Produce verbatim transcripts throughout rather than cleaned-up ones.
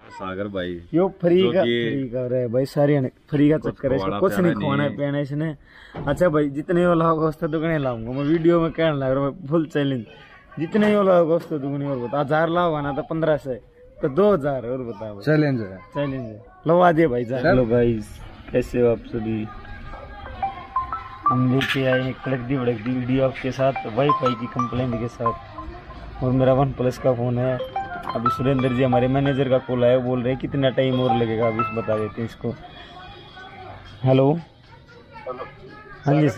सागर भाई यो फ्री का फ्री का रहे भाई, सारे फ्री का चक्कर है, इसको कुछ नहीं खाना पीना इसने। अच्छा भाई जितने वाला होगा उससे दुगने लाऊंगा मैं, वीडियो में कहने लग रहा हूँ फुल चैलेंज, जितने वाला होगा उससे दुगने और बता। हजार लाओगा ना तो पंद्रह सौ तो दो हजार और बताओ, चैलेंज है चैलेंज है, लवा दिए भाई। हेलो गाइस, कैसे हो आप सभी? हम लेके आए हैं कड़कदी भड़कदी वीडियो आपके साथ, वाईफाई की कंप्लेंट के साथ। और मेरा वन प्लस का फ़ोन है। अभी सुरेंद्र जी हमारे मैनेजर का कॉल आया, बोल रहे हैं कितना टाइम और लगेगा, अभी बता देते हैं इसको। हेलो हाँ जी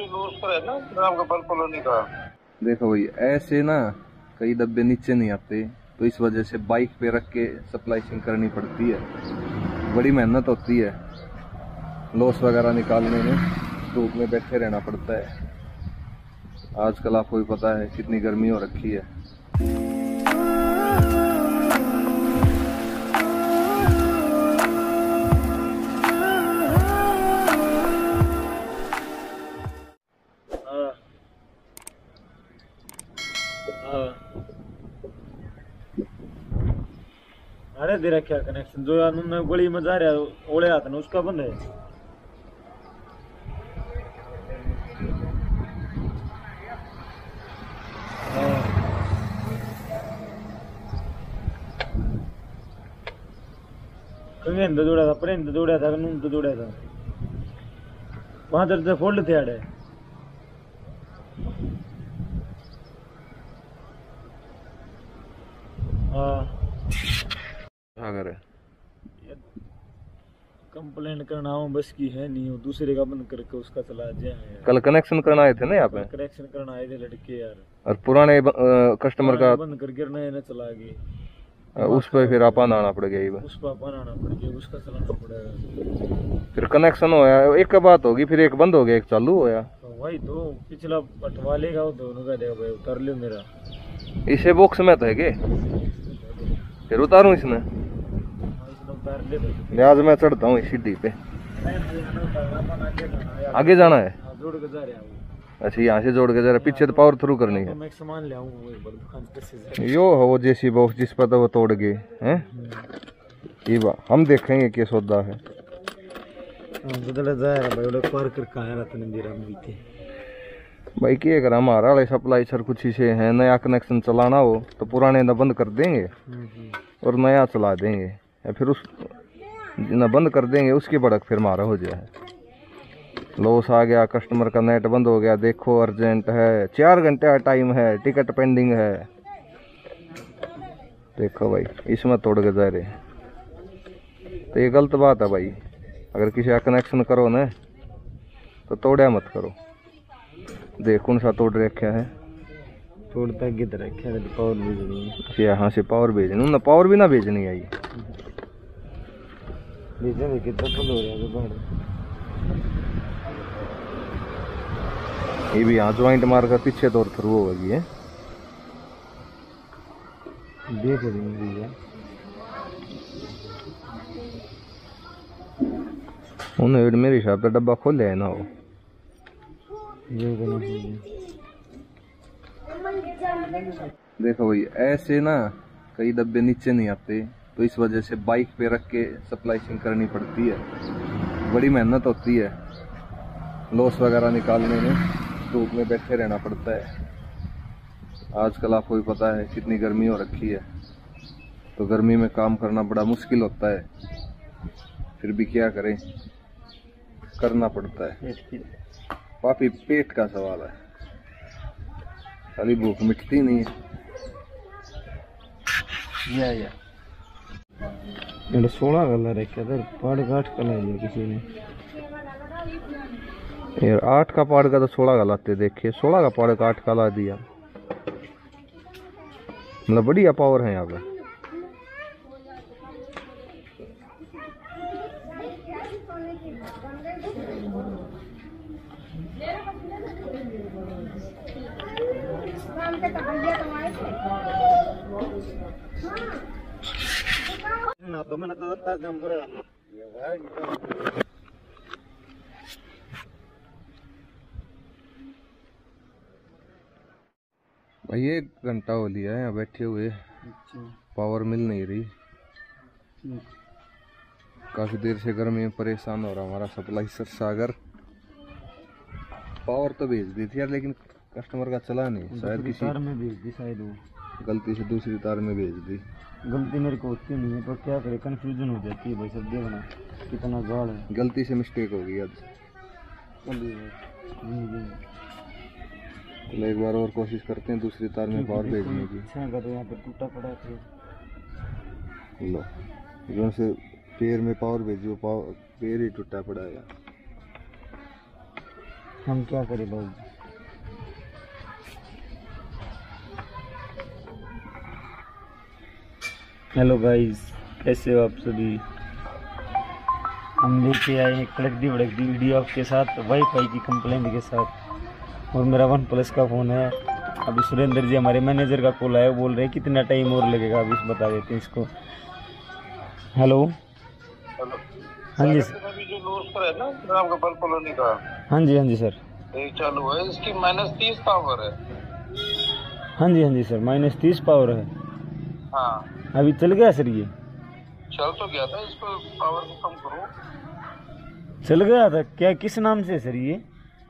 देखो भाई, ऐसे ना कई डब्बे नीचे नहीं आते, तो इस वजह से बाइक पे रख के सप्लाइशिंग करनी पड़ती है। बड़ी मेहनत होती है, लॉस वगैरह निकालने में धूप में बैठे रहना पड़ता है। आजकल आपको भी पता है कितनी गर्मी हो रखी है। अरे दे रखा कनेक्शन जो यार मैं गोली में जा रहा है ओले हाथ ना उसका बंद है। कहीं अंदर जोड़ा था, पर अंदर जोड़ा था, नून तो जोड़ा था, वहां दर्द फोल्ड थे आड़े। हाँ अगर कंप्लेंट करना हो बस की है नहीं हो, दूसरे का बंद करके उसका चला जाए। कल कनेक्शन करना आए थे ना यहाँ पे, कनेक्शन करना आए थे लड़के यार, और पुराने कस्टमर का बंद करके नए न चला गए, उस पे फिर अपन आना पड़ गया, उस पर अपन आना पड़ गया, उसका चलाना पड़ेगा। फिर कनेक्शन होया, एक बात होगी, फिर एक बंद हो गया एक चालू होया। तो वही तो पिछला बटवा लेगा वो दोनों का देगा भाई, उतार लियो मेरा। इसे बॉक्स में तो है के, फिर उतारूं इसने, आज मैं चढ़ता हूँ सीढ़ी पे। आगे जाना है, जोड़ के जा रहा हूँ। अच्छा यहाँ से जोड़ के जा रहा, पीछे तो पावर थ्रू करनी है। मैं सामान ले आऊंगा यो वो जैसी बॉक्स जिस पर तो वो तोड़ गए हैं, ये बा हम देखेंगे क्या सौदा है। भाई क्या कर, हमारा वाले सप्लाई सर कुछ ही से है, नया कनेक्शन चलाना हो तो पुराने न बंद कर देंगे और नया चला देंगे, या फिर उस न बंद कर देंगे उसकी बड़क फिर मारा हो जाए। लॉस आ गया, कस्टमर का नेट बंद हो गया, देखो अर्जेंट है, चार घंटे का टाइम है, टिकट पेंडिंग है। देखो भाई इसमें तोड़ के जा रहे, तो ये गलत बात है भाई। अगर किसी का कनेक्शन करो ना तो तोड़ा मत करो। देख कौन सा तोड़ रखा है, तोड़ता किधर रखा है, पावर भेजनी है, यहाँ से पावर भेजनी ना, पावर भी ना भेजनी आई भेजने कितना फुल हो रहा है। ये भी यहाँ ज्वाइंट मार कर पीछे दौर थ्रू होगी है, देख रही उन्हें मेरे हिसाब से डब्बा खोले है ना वो। देखो भाई, ऐसे ना कई डब्बे नीचे नहीं आते, तो इस वजह से बाइक पे रख के सप्लाइशिंग करनी पड़ती है। बड़ी मेहनत होती है, लॉस वगैरह निकालने में धूप में बैठे रहना पड़ता है। आजकल आपको भी पता है कितनी गर्मी हो रखी है, तो गर्मी में काम करना बड़ा मुश्किल होता है, फिर भी क्या करें, करना पड़ता है। पापी पेट का सवाल है, खाली भूख मिटती नहीं है। या या ये सोलह कलर है क्या, पाड़ काट कलर है किसी ने यार, आठ का पाड़ का तो सोलह का लाते, देखिए सोलह का पाड़ का आठ का ला दिया, मतलब बढ़िया पावर है यहाँ पे। भाई एक घंटा हो लिया है यहाँ बैठे हुए, पावर मिल नहीं रही। काफी देर से गर्मी में परेशान हो रहा हमारा सप्लाइसर सागर। पावर तो भेज दी थी यार, लेकिन कस्टमर का चला नहीं, शायद किसी तार में भेज दी, शायद वो गलती से दूसरी तार में भेज दी। गलती मेरे को होती नहीं है, तो क्या करे, कंफ्यूजन हो जाती है भाई। सब देखना कितना गाढ़ है, गलती से मिस्टेक हो गई आज। चलो एक बार और कोशिश करते हैं दूसरी तार में पावर भेजने की। तो यहाँ पे टूटा पड़ा है, लो जो से पैर में पावर भेजी, पावर पैर ही टूटा पड़ा है। हम क्या करें भाई। हेलो गाइस, कैसे हो आप सभी। हम लेके आए हैं कड़कदी भड़कदी वीडियो आपके साथ, वाईफाई की कंप्लेंट के साथ। और मेरा वन प्लस का फ़ोन है। अभी सुरेंद्र जी हमारे मैनेजर का कॉल आया, बोल रहे हैं कितना टाइम और लगेगा, अभी बता देते हैं इसको। हेलो हाँ जी सर। है ना राम गोपाल कॉलोनी का। हाँ जी हाँ जी सर, एक चालू है, इसकी माइनस तीस पावर है। हाँ जी हाँ जी सर, माइनस तीस पावर है। हाँ अभी चल गया सर, ये चल तो गया था, इसको पावर को कम करो। चल गया था क्या, किस नाम से सर ये।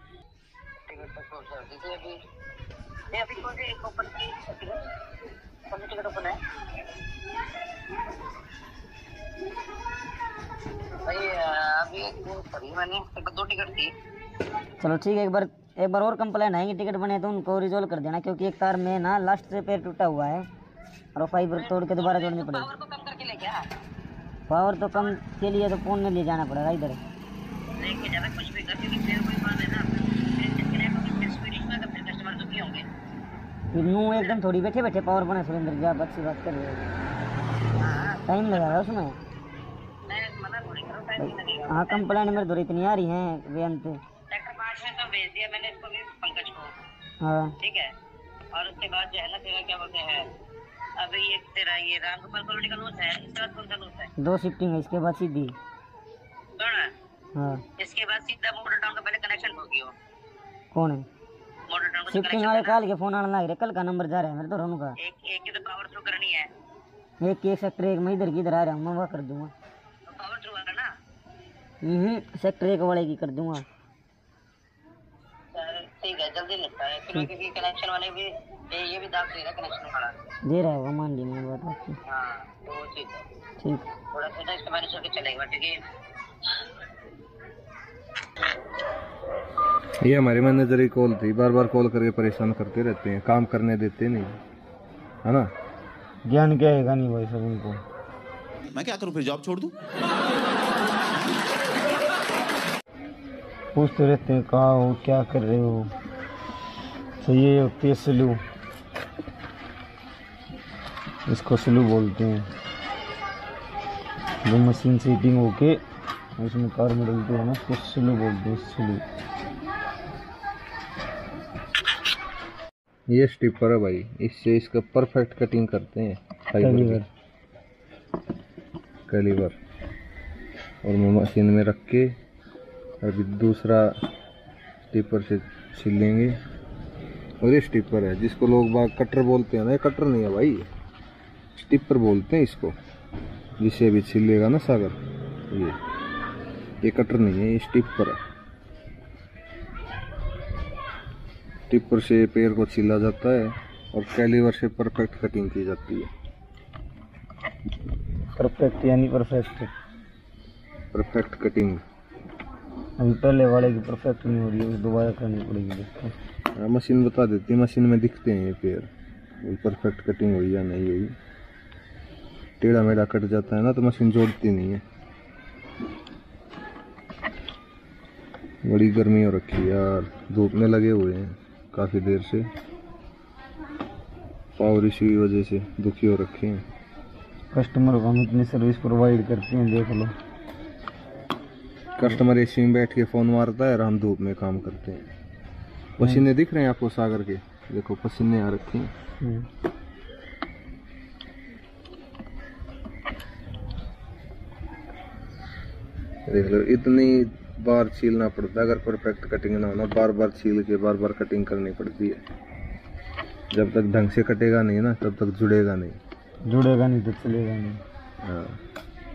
दो टिकट थी। चलो ठीक है, एक बार एक बार और कंप्लेन आएंगे, टिकट बने तो उनको रिजोल्व कर देना, क्योंकि एक तार में ना लास्ट से पैर टूटा हुआ है और फाइबर तोड़ के दोबारा जोड़नी पड़ेगी। पावर को कम करके ले क्या? पावर तो कम के लिए तो फोन में ले जाना पड़ेगा इधर। लेके जाना कुछ भी करके, फिर कोई बात है ना, फिर डिस्कनेक्ट होगी, फिर स्पीड में फिर कस्टमर दुखी होंगे। फिर नो एकदम थोड़ी बैठे बैठे पावर बने। सुरेंद्र जी आप अच्छी बात कर रहे हो, टाइम लगेगा उसमें। हाँ कंप्लेंट मेरे दो इतनी आ रही हैं वेन पे। सेक्टर पाँच में तो भेज दिया मैंने इसको भी, पंकज को। हाँ ठीक है, और उसके बाद जो है ना तेरा क्या बोलते हैं, अब ये तेरा ये राम गोपाल कॉलोनी का लूज है, इसके बाद कौन सा लूज है? दो शिफ्टिंग है, इसके बाद सीधी हाँ, इसके बाद सीधा मोटर टाउन का पहले कनेक्शन हो गया। कौन है मोटर टाउन? शिफ्टिंग वाले कल के फोन आने लग रहे, कल का नंबर जा रहा है मेरे तो रोनू का। एक एक की तो पावर थ्रू करनी है, एक एक सेक्टर एक में इधर की इधर आ रहा हूँ, मैं वहाँ कर दूंगा। तो पावर थ्रू है ना? हम्म सेक्टर एक वाले की कर दूंगा। ठीक है जल्दी लगता है, क्योंकि कनेक्शन वाले भी ये ये भी दाब दे रहा है, कनेक्शन वाला दे रहा है, मान ली मैंने बात आपकी। हाँ तो वो चीज़ है ठीक, थोड़ा सा इसके बारे में चलेगा ठीक है। ये हमारे मैनेजर की कॉल थी, बार बार कॉल करके परेशान करते रहते हैं, काम करने देते नहीं है ना। ज्ञान क्या है नहीं भाई सब उनको। मैं क्या करूं फिर, जॉब छोड़ दूं? पूछते रहते हैं कहाँ हो, क्या कर रहे हो। तो ये होती है स्लू, इसको स्लू बोलते हैं। जो मशीन सीटिंग होके उसमें कार में डलती है ना, उसको स्लू बोलते हैं, स्लू। ये स्टिपर है भाई, इससे इसका परफेक्ट कटिंग करते हैं। कैलीवर कैलीवर और मैं मशीन में रख के अभी दूसरा स्टिपर से छिल लेंगे। और ये स्टिपर है जिसको लोग बाग कटर बोलते हैं ना, ये कटर नहीं है भाई, स्टिपर बोलते हैं इसको, जिसे अभी छिल लेगा ना सागर। ये ये कटर नहीं है, ये स्टिपर है। स्टिपर से पैर को छिला जाता है और कैलीवर से परफेक्ट कटिंग की जाती है। परफेक्ट यानी परफेक्ट परफेक्ट कटिंग। अभी पहले वाले की परफेक्ट नहीं हो रही है, दोबारा करनी पड़ेगी इसको। मशीन बता देती है, मशीन में दिखते हैं ये पैर, वो परफेक्ट कटिंग हुई या नहीं हुई। टेढ़ा मेढ़ा कट जाता है ना तो मशीन जोड़ती नहीं है। बड़ी गर्मी हो रखी है यार, धूप में लगे हुए हैं काफ़ी देर से, पावर इशू की वजह से दुखी हो रखे हैं। कस्टमर को हम इतनी सर्विस प्रोवाइड करते हैं, देख लो। कस्टमर एसी में बैठ के फ़ोन मारता है और हम धूप में काम करते हैं। पसीने दिख रहे हैं आपको सागर के, देखो पसीने आ रखे हैं। देख लो, इतनी बार छीलना पड़ता है, अगर परफेक्ट कटिंग ना होना, बार बार छील के बार बार कटिंग करनी पड़ती है। जब तक ढंग से कटेगा नहीं ना तब तक जुड़ेगा नहीं। जुड़ेगा नहीं तो चलेगा नहीं। हाँ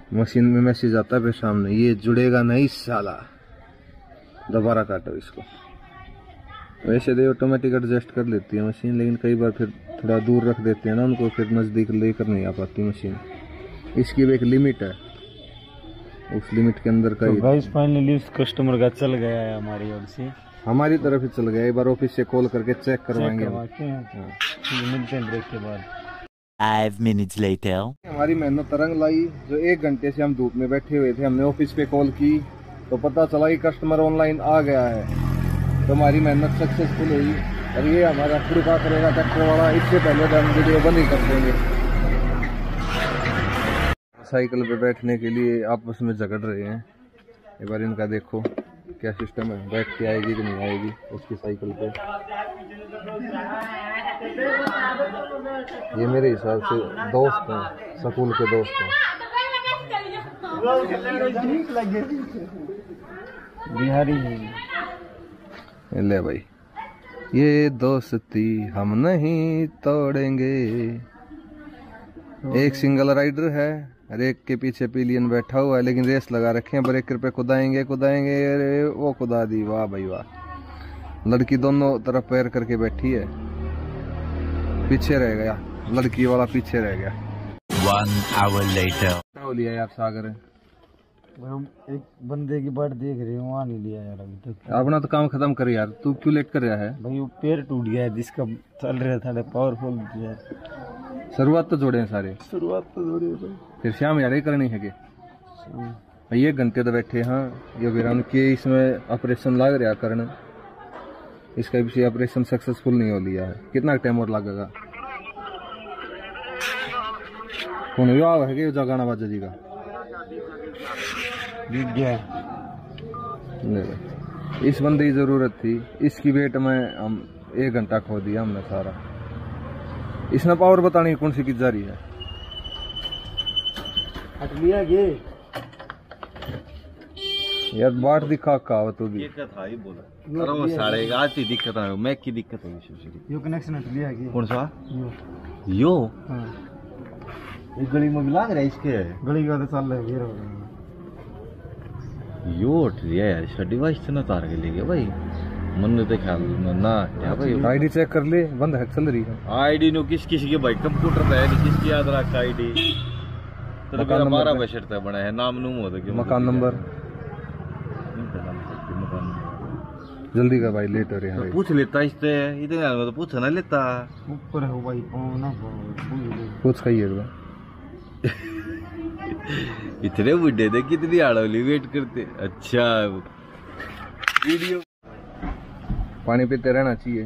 मशीन में मैसेज आता है फिर सामने ये जुड़ेगा नहीं साला, दोबारा काटो इसको। वैसे तो ऑटोमेटिक एडजस्ट कर लेती है मशीन, लेकिन कई बार फिर थोड़ा दूर रख देते हैं ना उनको, फिर नज़दीक लेकर नहीं आ पाती मशीन। इसकी भी एक लिमिट है, उस लिमिट के अंदर का तो गाइस फाइनली उस कस्टमर का चल गया है हमारी ओर से, हमारी तरफ ही चल गया। एक बार ऑफिस से कॉल करके चेक करवाएंगे हम। मिलते हैं ब्रेक के बाद। Five minutes later. हमारी मेहनत तरंग लाई, जो एक घंटे से हम धूप में बैठे हुए थे। हमने ऑफिस पे कॉल की तो पता चला कि कस्टमर ऑनलाइन आ गया है, तो हमारी मेहनत सक्सेसफुल हुई। और ये हमारा कृपा करेगा ट्रैक्टर वाला, इससे पहले तो हम वीडियो बंद ही कर देंगे। साइकिल पे बैठने के लिए आपस में झगड़ रहे हैं। एक बार इनका देखो क्या सिस्टम है, बैठ के आएगी कि नहीं आएगी उसकी साइकिल पे। ये मेरे हिसाब से दोस्त हैं, स्कूल के दोस्त हैं। बिहारी है। ले भाई, ये दोस्ती हम नहीं तोड़ेंगे। एक सिंगल राइडर है और एक के पीछे पिलियन बैठा हुआ है, लेकिन रेस लगा रखे हैं, ब्रेकर पे कुदाएंगे कुदाएंगे। अरे वो कुदा दी, वाह भाई वाह। लड़की दोनों तरफ पैर करके बैठी है, पीछे रह गया लड़की वाला, पीछे रह गया। One hour later. क्या हो लिया यार सागर? हम एक बंदे की बाट देख रहे हो, वहाँ नहीं लिया यार अभी तक। अपना तो काम खत्म कर यार, तू क्यों लेट कर रहा है? भाई वो पैर टूट गया है जिसका चल रहा था, पावरफुल है। शुरुआत तो जोड़े हैं सारे, शुरुआत तो जोड़े भाई। फिर शाम यार ही करनी है कि भाई एक घंटे तो बैठे। हाँ ये वीरान के इसमें ऑपरेशन लग रहा करने, इसका भी ऑपरेशन सक्सेसफुल नहीं हो लिया है। कितना टाइम और लगेगा? कौन विवाह है कि गाना बाजा जी का जीत गया। नहीं, इस बंदे की जरूरत थी, इसकी वेट में हम एक घंटा खो दिया हमने सारा। इसने पावर बतानी कौन सी की जा रही है। हट लिया ये यार बाट दिखा कहा तो भी दिक्कत है ही बोला। अरे वो सारे आती दिक्कत है, मैक की दिक्कत है विशेष। यो कनेक्शन हट लिया ये। कौन सा? यो यो हाँ, एक गली में मिला रहा है इसके। गली का तो चल रहा है, घेरा हो रहा है। यो उठ लिया यार, इसका डिवाइस तो ना तार के लिए भाई। मन ने तो ख्याल ना क्या भाई। आईडी चेक कर ले, बंद है चल रही है। आईडी नो किस किस के भाई कंप्यूटर पे है, किसकी याद रख आईडी तो मेरा हमारा बशर्ता बना है नाम नूम होता कि मकान नंबर जल्दी कर भाई, लेट हो रहे हैं। पूछ लेता इससे, इतने तो पूछ ना लेता। ऊपर है भाई, पाँव ना पाँव पूछ खाइए तो इतने बुढ़े थे, कितनी आड़ोली वेट करते। अच्छा वीडियो पानी पीते रहना चाहिए।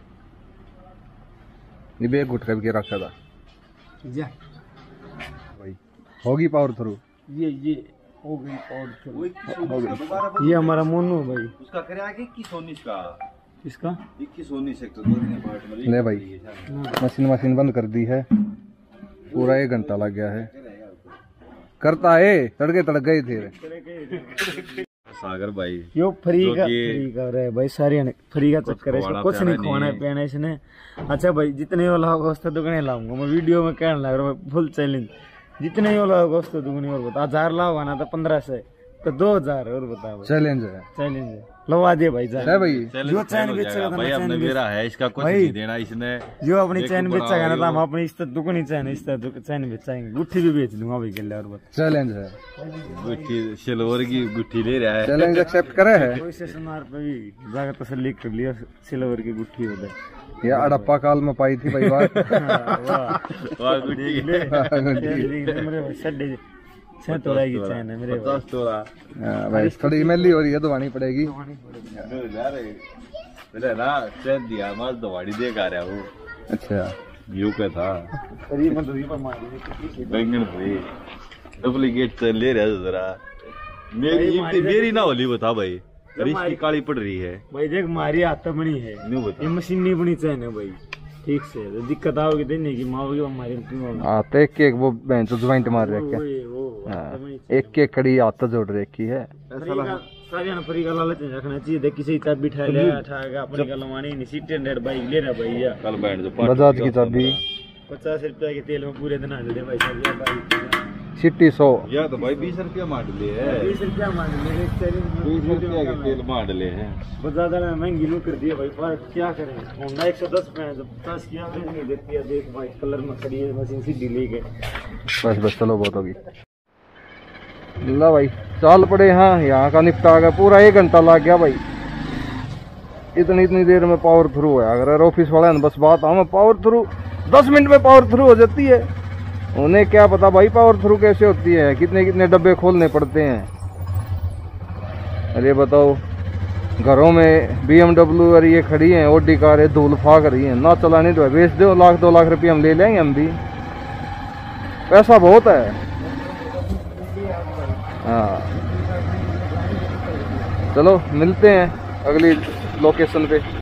ये बैग घुट कर के रखा था जा भाई। होगी पावर थ्रू, ये ये हो गई पावर। ये हमारा मोनू भाई, उसका करे आगे इक्कीस उन्नीस का, इसका इक्कीस उन्नीस सेक्टर दो दिन पार्ट में ले भाई। मशीन मशीन बंद कर दी है, पूरा एक घंटा लग गया है। करता है तड़के तड़क गए थे सागर भाई। यो फ्री जो का कि- फ्री का रहा है भाई, सारे फ्री का चक्कर है, इसको कुछ नहीं खाना पीना इसने। अच्छा भाई जितने वाला होगा उसका दुगने लाऊंगा मैं, वीडियो में कहने लग रहा हूँ फुल चैलेंज। जितने वाला होगा उसका दुगनी और बता। हजार लाओगा ना तो पंद्रह सौ तो दो हजार और बता भाई। चैलेंज है, चैलेंज है, लवा दे भाई जा है भाई। जो चैन बेचेगा तो भाई मैं अपने चैन मेरा है, इसका कुछ भाई, नहीं देना इसने। जो अपनी देखो चैन बड़ा बेचेगा ना तो हम यो। अपनी इस दुगनी चैन इस चैन बेचाएंगे, गुट्ठी भी बेच दूंगा भाई के लिए और बता। चैलेंज है, गुट्ठी सिल्वर की गुट्ठी ले रहा है। चैलेंज एक्सेप्ट करे है। कोई से सुनार पे भी जाकर तसल्ली कर लिया, सिल्वर की गुट्ठी होता है। ये अड़प्पा काल में पाई थी भाई बात। वाह गुट्ठी मेरे भाई सड्डे छह तोड़ा की चैन है मेरे भाई। पचास तोड़ा हाँ भाई, थोड़ी मैली हो रही है, दबानी पड़ेगी। मेरा ना चैन दिया माल दवाड़ी दे का रहा वो। अच्छा यू का था करीबन तो ये पर मार दी। बैंगन भाई डुप्लीकेट चैन ले रहा है जरा। मेरी मेरी ना होली बता भाई, इसकी काली पड़ रही है भाई देख मारी हाथ बनी है, न्यू बता। ये मशीन नहीं बनी चैन है भाई, ठीक से तो दिक्कत आओगी देने की माओगी हमारी। हाँ तो एक एक वो बहन तो ज्वाइंट मार रखे। वो हाँ, एक एक कड़ी हाथ जोड़ रखी है। सारे ना फ्री का लालच नहीं रखना चाहिए। देख किसी चाबी उठा ले उठाएगा अपनी का लवानी नहीं, सीट हंड्रेड बाइक ले रहा भैया। कल बैंड जो बजाज की चाबी पचास रुपया के तेल में पूरे दिन आ जाते भाई साहब। सिटी सौ या तो भाई बीस रुपया मॉडल है, बीस रुपया मान मेरे बीस रुपया के तेल मॉडल है। बहुत ज्यादा महंगी लुक कर दिया भाई, पर क्या करें, होंडा एक सौ दस पे है, जब दस की एवरेज नहीं देती है। देख भाई कलर में खड़ी है मशीन, सीधी ले गए। बस बस चलो बहुत होगी। ला भाई चाल पड़े। हाँ यहाँ का निपटा गया, पूरा एक घंटा लग गया भाई। इतनी इतनी देर में पावर थ्रू है। अगर ऑफिस वाले ने बस बात हमें पावर थ्रू दस मिनट में पावर थ्रू हो जाती है, उन्हें क्या पता भाई पावर थ्रू कैसे होती है, कितने कितने डब्बे खोलने पड़ते हैं। अरे बताओ, घरों में बी एम डब्ल्यू और ये खड़ी हैं, ओडी कार है, धूल फाक रही है, ना चलाने दो, बेच दो, लाख दो लाख रुपये हम ले लेंगे, हम भी पैसा बहुत है। हाँ चलो मिलते हैं अगली लोकेशन पे।